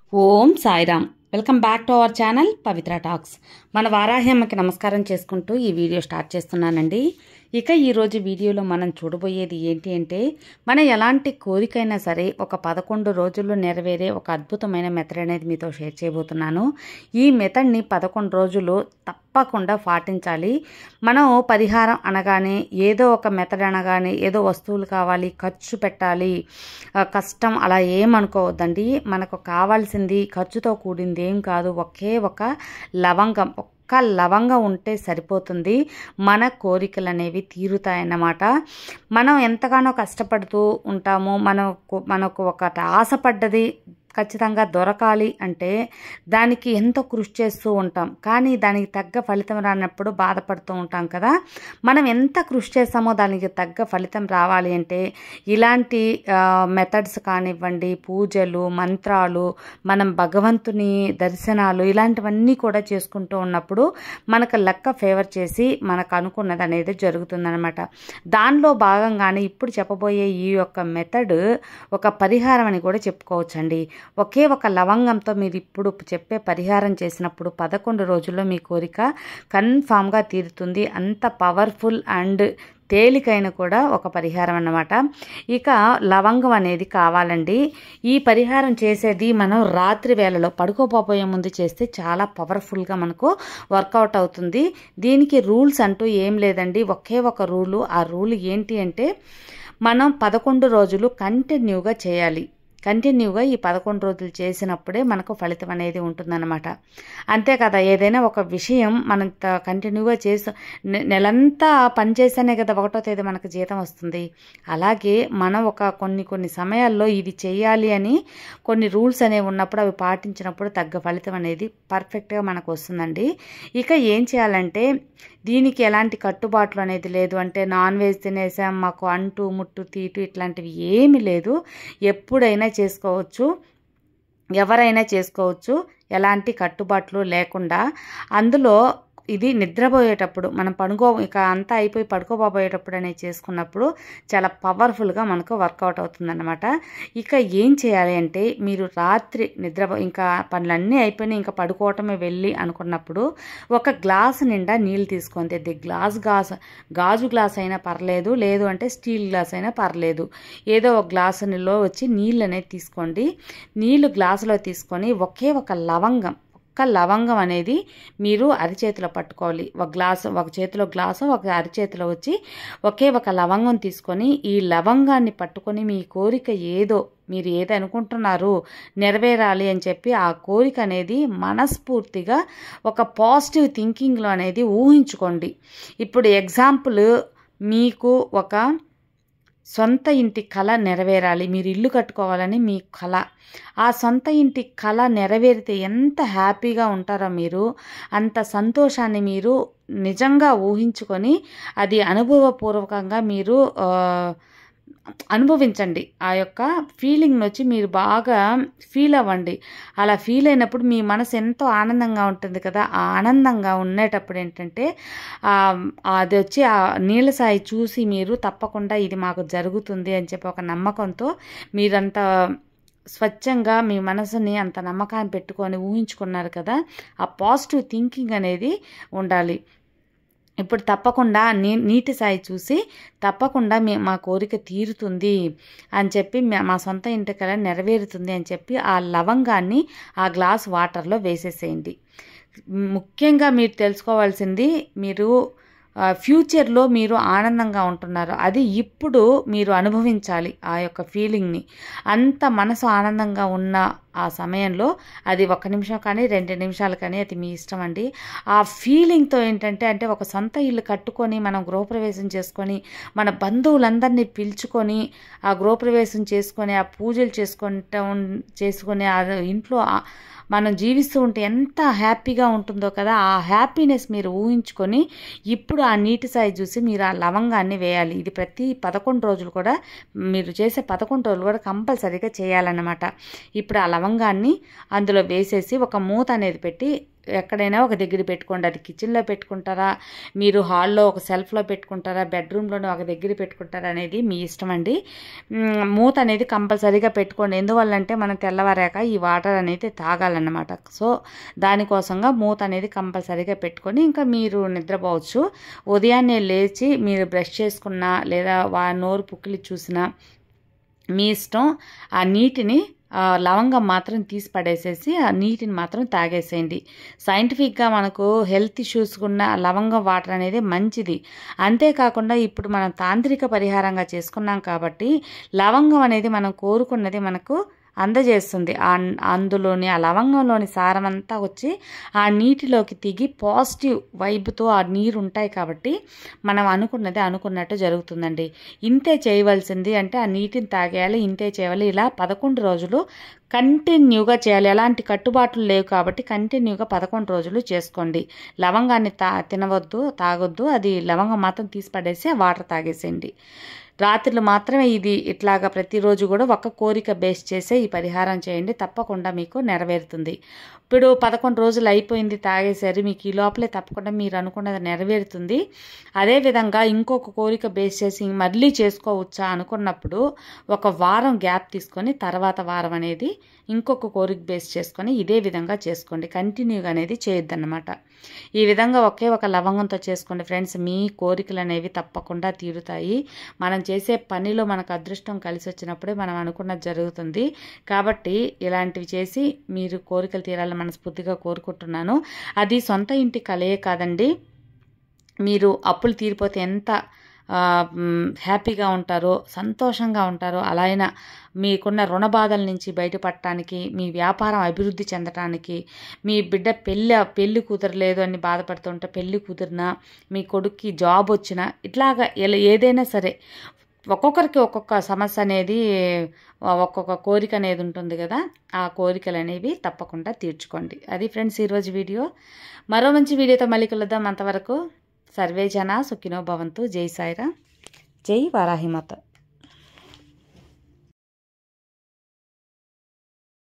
Om Sairam. Welcome back to our channel Pavitra Talks. మన వారాహి అమ్మకి నమస్కారం చేసుకుంటూ ఈ వీడియో స్టార్ట్ చేస్తున్నానండి. ఇక ఈరోజు వీడియోలో మనం చూడబోయేది ఏంటి అంటే, మన ఎలాంటి కోరికైనా సరే ఒక 11 రోజుల్లో నెరవేరే ఒక అద్భుతమైన మెథడ్ అనేది మీతో షేర్ చేయబోతున్నాను. ఈ మెథడ్ని 11 రోజులు తప్పకుండా పాటించాలి. మనం పరిహారం అనగానే ఏదో ఒక మెథడ్ అనగానే ఏదో వస్తువులు కావాలి, ఖర్చు పెట్టాలి, కష్టం అలా ఏమనుకోవద్దండి. మనకు కావాల్సింది ఖర్చుతో కూడింది ఏం కాదు, ఒకే ఒక లవంగం. ఒక్క లవంగం ఉంటే సరిపోతుంది, మన కోరికలు అనేవి తీరుతాయన్నమాట. మనం ఎంతగానో కష్టపడుతూ ఉంటాము, మనకు ఒక ఆశపడ్డది ఖచ్చితంగా దొరకాలి అంటే దానికి ఎంతో కృషి చేస్తూ ఉంటాం, కానీ దానికి తగ్గ ఫలితం రానప్పుడు బాధపడుతూ ఉంటాం కదా. మనం ఎంత కృషి చేస్తామో దానికి తగ్గ ఫలితం రావాలి అంటే ఇలాంటి మెథడ్స్ కానివ్వండి, పూజలు, మంత్రాలు, మనం భగవంతుని దర్శనాలు ఇలాంటివన్నీ కూడా చేసుకుంటూ ఉన్నప్పుడు మనకు లెక్క ఫేవర్ చేసి మనకు అనుకున్నది అనేది జరుగుతుందన్నమాట. దానిలో భాగంగానే ఇప్పుడు చెప్పబోయే ఈ యొక్క మెథడ్ ఒక పరిహారం అని కూడా చెప్పుకోవచ్చండి. ఒకే ఒక లవంగంతో మీరు ఇప్పుడు చెప్పే పరిహారం చేసినప్పుడు 11 రోజుల్లో మీ కోరిక కన్ఫామ్గా తీరుతుంది. అంత పవర్ఫుల్ అండ్ తేలికైన కూడా ఒక పరిహారం అన్నమాట. ఇక లవంగం అనేది కావాలండి. ఈ పరిహారం చేసేది మనం రాత్రి వేళలో పడుకోపోయే ముందు చేస్తే చాలా పవర్ఫుల్గా మనకు వర్కౌట్ అవుతుంది. దీనికి రూల్స్ అంటూ ఏం లేదండి, ఒకే ఒక రూలు. ఆ రూల్ ఏంటి అంటే, మనం 11 రోజులు కంటిన్యూగా చేయాలి. కంటిన్యూగా ఈ 11 రోజులు చేసినప్పుడే మనకు ఫలితం అనేది ఉంటుందన్నమాట. అంతే కదా, ఏదైనా ఒక విషయం మనం కంటిన్యూగా నెలంతా పనిచేస్తేనే కదా 1వ తేదీ మనకు జీతం వస్తుంది. అలాగే మనం ఒక కొన్ని సమయాల్లో ఇది చేయాలి అని కొన్ని రూల్స్ అనేవి ఉన్నప్పుడు అవి పాటించినప్పుడు తగ్గ ఫలితం అనేది పర్ఫెక్ట్గా మనకు వస్తుందండి. ఇక ఏం చేయాలంటే, దీనికి ఎలాంటి కట్టుబాట్లు అనేది లేదు. అంటే నాన్ వెజ్ తినేసాం, మాకు అంటు ముట్టు తీటు ఇట్లాంటివి ఏమీ లేదు. ఎప్పుడైనా చేసుకోవచ్చు, ఎవరైనా చేసుకోవచ్చు, ఎలాంటి కట్టుబాట్లు లేకుండా. అందులో ఇది నిద్రపోయేటప్పుడు మనం ఇక అంతా అయిపోయి పడుకోబోయేటప్పుడు అనేది చేసుకున్నప్పుడు చాలా పవర్ఫుల్గా మనకు వర్కౌట్ అవుతుందన్నమాట. ఇక ఏం చేయాలి అంటే, మీరు రాత్రి ఇంకా పనులన్నీ అయిపోయినాయి, ఇంకా పడుకోవటమే వెళ్ళి అనుకున్నప్పుడు ఒక గ్లాసు నిండా నీళ్ళు తీసుకొని, గాజు గ్లాస్ అయినా పర్లేదు, లేదు అంటే స్టీల్ గ్లాస్ అయినా పర్లేదు, ఏదో ఒక గ్లాసులో వచ్చి నీళ్ళు అనేది తీసుకోండి. నీళ్ళు గ్లాసులో తీసుకొని ఒకే ఒక లవంగం అనేది మీరు అరిచేతిలో పట్టుకోవాలి. ఒక చేతిలో గ్లాసు, ఒక అరిచేతిలో వచ్చి ఒకే ఒక లవంగం తీసుకొని ఈ లవంగాన్ని పట్టుకొని మీ కోరిక మీరు ఏదో అనుకుంటున్నారు నెరవేరాలి అని చెప్పి ఆ కోరిక అనేది మనస్ఫూర్తిగా ఒక పాజిటివ్ థింకింగ్లో అనేది ఊహించుకోండి. ఇప్పుడు ఎగ్జాంపుల్, మీకు ఒక సొంత ఇంటి కళ నెరవేరాలి, మీరు ఇల్లు కట్టుకోవాలని మీ కళ. ఆ సొంత ఇంటి కళ నెరవేరితే ఎంత హ్యాపీగా ఉంటారో మీరు, అంత సంతోషాన్ని మీరు నిజంగా ఊహించుకొని అది అనుభవపూర్వకంగా మీరు అనుభవించండి. ఆ యొక్క ఫీలింగ్ని వచ్చి మీరు బాగా ఫీల్ అవ్వండి. అలా ఫీల్ అయినప్పుడు మీ మనసు ఎంతో ఆనందంగా ఉంటుంది కదా. ఆ ఆనందంగా ఉండేటప్పుడు ఏంటంటే, అది వచ్చి ఆ నీళ్ళ సాయి చూసి మీరు తప్పకుండా ఇది మాకు జరుగుతుంది అని చెప్పి ఒక నమ్మకంతో మీరంతా స్వచ్ఛంగా మీ మనసుని అంత నమ్మకాన్ని పెట్టుకొని ఊహించుకున్నారు కదా, ఆ పాజిటివ్ థింకింగ్ అనేది ఉండాలి. ఇప్పుడు తప్పకుండా నీటి సాయి చూసి తప్పకుండా మా కోరిక తీరుతుంది అని చెప్పి, మా సొంత ఇంటి కల నెరవేరుతుంది అని చెప్పి ఆ లవంగాన్ని ఆ గ్లాస్ వాటర్లో వేసేసేయండి. ముఖ్యంగా మీరు తెలుసుకోవాల్సింది, మీరు ఫ్యూచర్లో మీరు ఆనందంగా ఉంటున్నారు, అది ఇప్పుడు మీరు అనుభవించాలి ఆ యొక్క ఫీలింగ్ని. అంత మనసు ఆనందంగా ఉన్న ఆ సమయంలో అది 1 నిమిషం కానీ 2 నిమిషాలు కానీ అది మీ ఇష్టం అండి. ఆ ఫీలింగ్తో ఏంటంటే ఒక సొంత ఇల్లు కట్టుకొని మనం గృహప్రవేశం చేసుకొని మన బంధువులందరినీ పిలుచుకొని ఆ గృహప్రవేశం చేసుకొని ఆ పూజలు చేసుకొని ఆ ఇంట్లో మనం జీవిస్తూ ఉంటే ఎంత హ్యాపీగా ఉంటుందో కదా. ఆ హ్యాపీనెస్ మీరు ఊహించుకొని ఇప్పుడు ఆ నీటి సాయి చూసి మీరు ఆ లవంగాన్ని వేయాలి. ఇది ప్రతి 11 రోజులు కూడా మీరు చేసే 11 రోజులు కూడా కంపల్సరీగా చేయాలన్నమాట. ఇప్పుడు ఆ లవంగాన్ని అందులో వేసేసి ఒక మూత అనేది పెట్టి ఎక్కడైనా ఒక దగ్గర పెట్టుకోండి. అది కిచెన్లో పెట్టుకుంటారా, మీరు హాల్లో ఒక సెల్ఫ్లో పెట్టుకుంటారా, బెడ్రూమ్లోనే ఒక దగ్గర పెట్టుకుంటారా అనేది మీ ఇష్టం అండి. మూత అనేది కంపల్సరీగా పెట్టుకోండి. ఎందువల్లంటే మనం తెల్లవారాక ఈ వాటర్ అనేది తాగాలన్నమాట. సో దానికోసంగా మూత అనేది కంపల్సరీగా పెట్టుకొని ఇంకా మీరు నిద్రపోవచ్చు. ఉదయాన్నే లేచి మీరు బ్రష్ చేసుకున్నా లేదా నోరు పుక్కిలి చూసినా మీ ఇష్టం. ఆ నీటిని లవంగం మాత్రం తీసి పడేసేసి ఆ నీటిని మాత్రం తాగేసేయండి. సైంటిఫిక్గా మనకు హెల్త్ ఇష్యూస్ ఉన్న లవంగం వాటర్ అనేది మంచిది. అంతేకాకుండా ఇప్పుడు మనం తాంత్రిక పరిహారంగా చేసుకున్నాం కాబట్టి లవంగం అనేది మనం కోరుకున్నది మనకు అందజేస్తుంది. అందులోని ఆ లవంగంలోని సారం అంతా వచ్చి ఆ నీటిలోకి దిగి పాజిటివ్ వైబ్తో ఆ నీరు ఉంటాయి కాబట్టి మనం అనుకున్నది అనుకున్నట్టు జరుగుతుందండి. ఇంతే చేయవలసింది అంటే ఆ నీటిని తాగేయాలి, ఇంతే చేయాలి. ఇలా 11 రోజులు కంటిన్యూగా చేయాలి. ఎలాంటి కట్టుబాట్లు లేవు కాబట్టి కంటిన్యూగా 11 రోజులు చేసుకోండి. లవంగాన్ని తినవద్దు, తాగొద్దు. అది లవంగం మాత్రం తీసి పడేసి వాటర్ తాగేసేయండి. రాత్రులు మాత్రమే ఇది ఇట్లాగా ప్రతిరోజు కూడా ఒక కోరిక బేస్ చేసే ఈ పరిహారం చేయండి. తప్పకుండా మీకు నెరవేరుతుంది. ఇప్పుడు 11 రోజులు అయిపోయింది, తాగేశారు, మీకు ఈ లోపలే తప్పకుండా మీరు అనుకున్నది నెరవేరుతుంది. అదేవిధంగా ఇంకొక కోరిక బేస్ చేసి మళ్ళీ చేసుకోవచ్చా అనుకున్నప్పుడు ఒక వారం గ్యాప్ తీసుకొని తర్వాత వారం అనేది ఇంకొక కోరిక బేస్ చేసుకొని ఇదే విధంగా చేసుకోండి. కంటిన్యూగా అనేది చేయొద్దన్నమాట. ఈ విధంగా ఒకే ఒక లవంగంతో చేసుకోండి ఫ్రెండ్స్. మీ కోరికలు అనేవి తప్పకుండా తీరుతాయి. మనం చేసే పనిలో మనకు అదృష్టం కలిసి వచ్చినప్పుడే మనం అనుకున్నది జరుగుతుంది. కాబట్టి ఇలాంటివి చేసి మీరు కోరికలు తీరాలని మనస్ఫూర్తిగా కోరుకుంటున్నాను. అది సొంత ఇంటి కలయే కాదండి, మీరు అప్పులు తీరిపోతే ఎంత హ్యాపీగా ఉంటారో, సంతోషంగా ఉంటారో, అలా అయినా మీకున్న రుణ బాధల నుంచి బయటపడటానికి, మీ వ్యాపారం అభివృద్ధి చెందటానికి, మీ బిడ్డ పెళ్ళి కుదరలేదు అని బాధపడుతుంటే పెళ్ళి కుదిరినా, మీ కొడుక్కి జాబ్ వచ్చినా, ఇట్లాగా ఏదైనా సరే ఒక్కొక్కరికి ఒక్కొక్క సమస్య అనేది, ఒక్కొక్క కోరిక అనేది ఉంటుంది కదా. ఆ కోరికలు అనేవి తప్పకుండా తీర్చుకోండి. అది ఫ్రెండ్స్ ఈరోజు వీడియో. మరో మంచి వీడియోతో మళ్ళీ కలుద్దాం. అంతవరకు సర్వే జన సుఖినో భవంతు. జై సాయిరామ్, జై వారాహిమాత.